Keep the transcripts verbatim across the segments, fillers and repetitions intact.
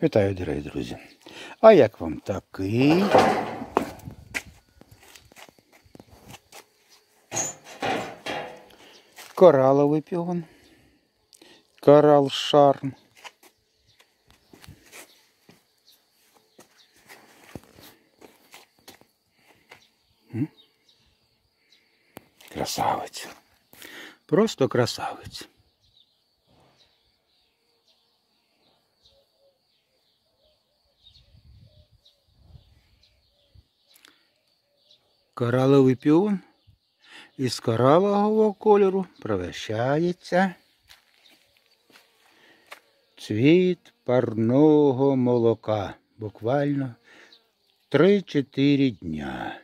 Вітаю, дорогі друзі. А як вам такий? Кораловий піон. Корал Шарм. Красавець. Просто красавець. Кораловий піон із коралового кольору превращається в цвіт парного молока. Буквально три-чотири дня.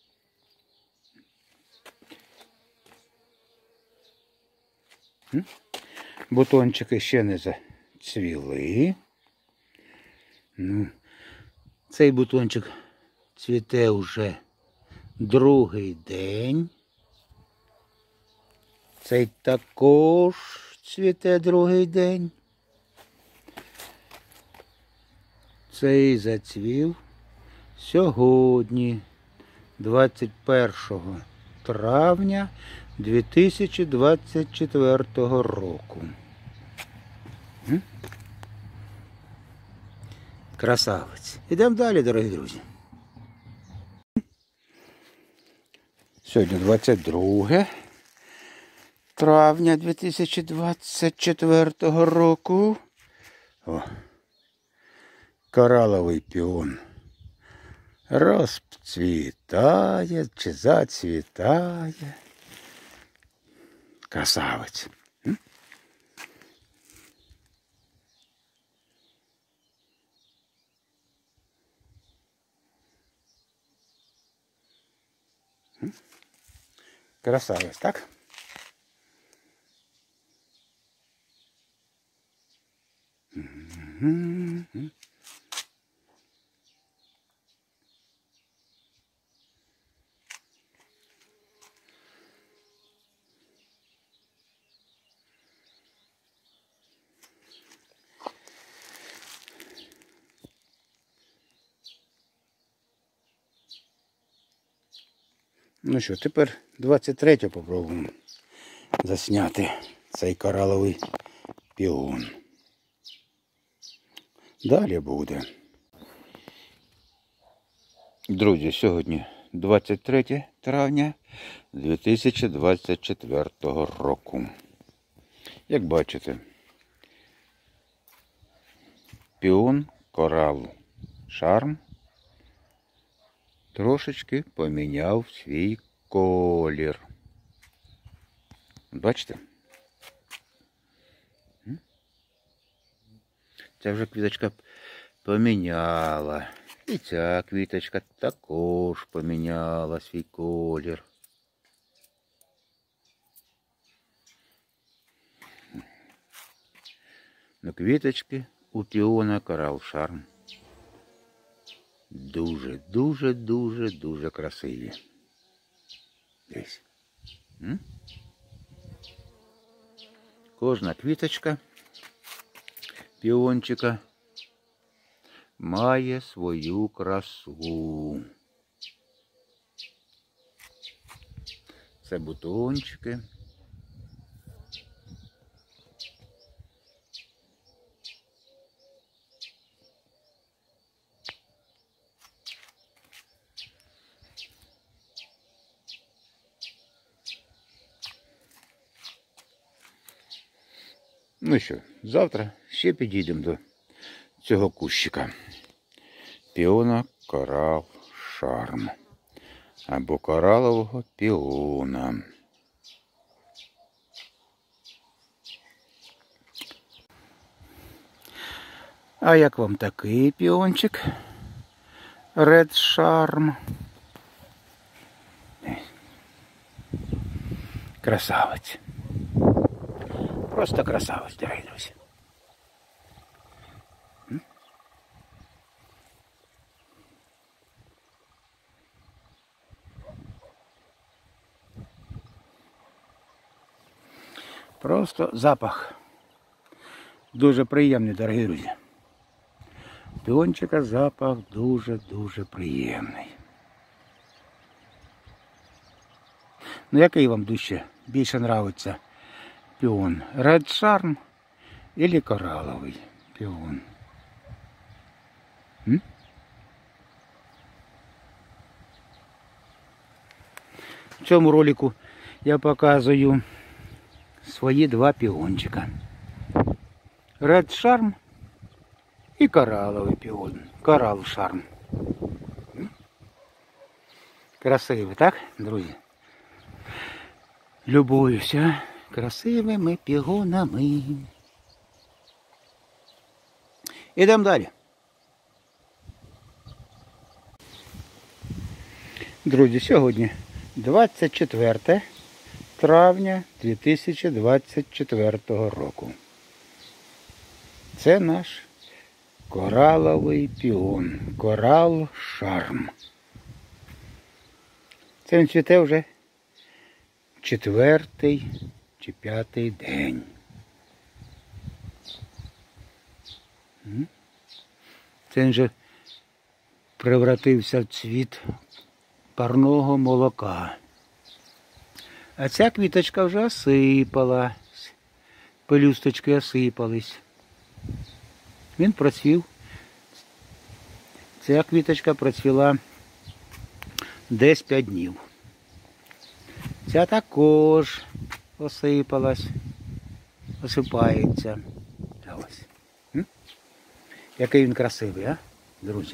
Бутончики ще не зацвіли. Ну, цей бутончик цвіте вже другий день. Цей також цвіте другий день. Цей зацвів сьогодні, двадцять першого травня дві тисячі двадцять четвертого року. Красавець. Ідемо далі, дорогі друзі. Сьогодні двадцять друге травня дві тисячі двадцять четвертого року. О, кораловий піон розцвітає чи зацвітає. Красавець. М? М? Красавець, так? М-м-м. Ну що, тепер двадцять третє попробуємо засняти цей кораловий піон. Далі буде. Друзі, сьогодні двадцять третє травня дві тисячі двадцять четвертого року. Як бачите, піон корал Шарм трошечки поміняв свій колір. Бачите? Ця вже квіточка поміняла. І ця квіточка також поміняла свій колір. Ну, квіточки у піона корал Шарм дуже-дуже-дуже-дуже красиві. Десь. М? Кожна квіточка піончика має свою красу. Це бутончики. Ну що, завтра ще підійдемо до цього кущика. Піона корал Шарм. Або коралового піона. А як вам такий піончик? Ред Шарм. Красавець. Просто красавець, дорогі друзі. Просто запах дуже приємний, дорогі друзі. піончика запах дуже-дуже приємний. Ну, який вам дужче більше нравиться піон? Red Charm или кораловий піон? М? В цьому ролику я показую свої два піончика. Red Charm і кораловий піон. Coral Charm. Красивий, так, друзі? Любуюся красивими пігонами. Ідемо далі. Друзі, сьогодні двадцять четверте травня дві тисячі двадцять четвертого року. Це наш кораловий піон. Coral Charm. Це він цвіте вже четвертий чи п'ятий день. Це він вже превратився в цвіт парного молока. А ця квіточка вже осипала. Пелюсточки осипались. Він процвів. Ця квіточка процвіла десь п'ять днів. Ця також осипалась, осипається. Ось. М? Який він красивий, а, друзі?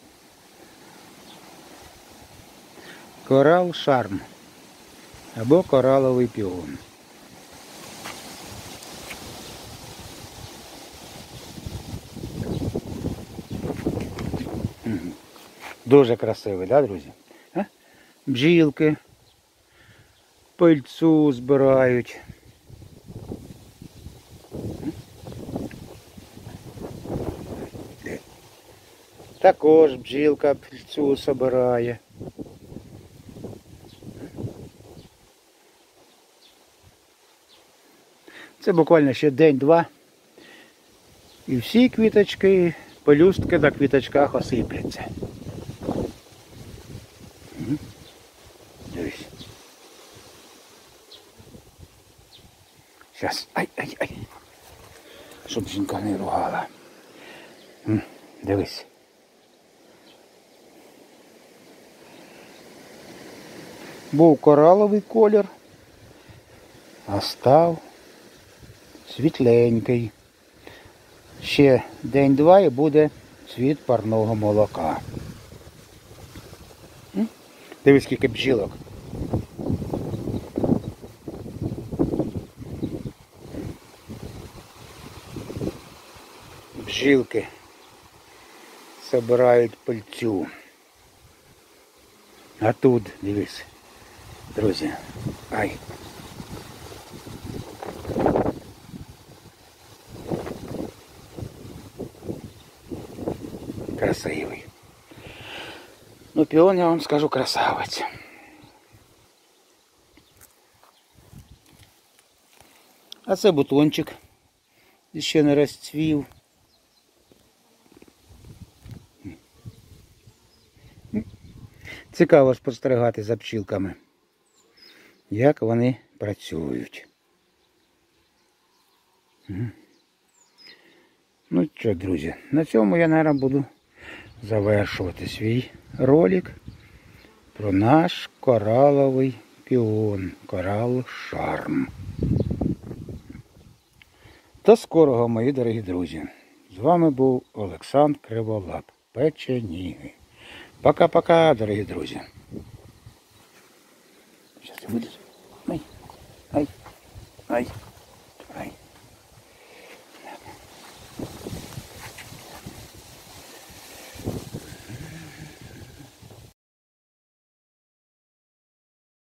Coral Charm або кораловий піон. Дуже красивий, да, друзі? А? Бджілки пильцу збирають. Також бджілка пильцу збирає. Це буквально ще день-два. І всі квіточки, пелюстки на квіточках осипляться. Дивись. Зараз. Ай-ай-ай. Щоб жінка не ругала. Дивись. Був кораловий колір, а став світленький. Ще день-два і буде цвіт парного молока. Дивись, скільки бджілок. Бджілки збирають пильцю. А тут, дивись, друзі, ай. Красивий. Ну, піон, я вам скажу, красавець. А це бутончик ще не розцвів. Цікаво спостерігати за пчілками, як вони працюють. Ну що, друзі, на цьому я, мабуть, буду завершувати свій ролик про наш кораловий піон, Coral Charm. До скорого, мої дорогі друзі. З вами був Олександр Криволап, Печеніги. Пока-пока, дорогі друзі. Зараз ти вилізу. Ай, ай, ай.